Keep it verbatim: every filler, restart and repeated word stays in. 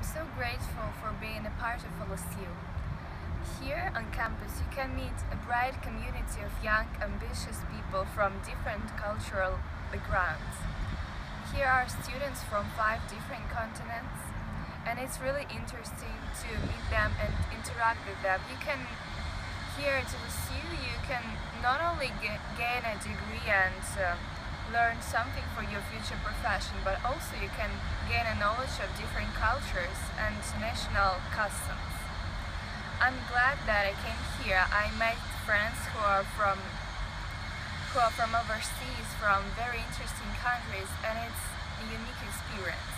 so grateful for being a part of L S U. Here on campus you can meet a bright community of young, ambitious people from different cultural backgrounds. Here are students from five different continents, and it's really interesting to meet them and interact with them. You can, here at L S U, you can not only get, gain a degree and uh, learn something for your future profession, but also you can gain a knowledge of different cultures and national customs. I'm glad that I came here. I met friends who are from who are from overseas, from very interesting countries, and it's a unique experience.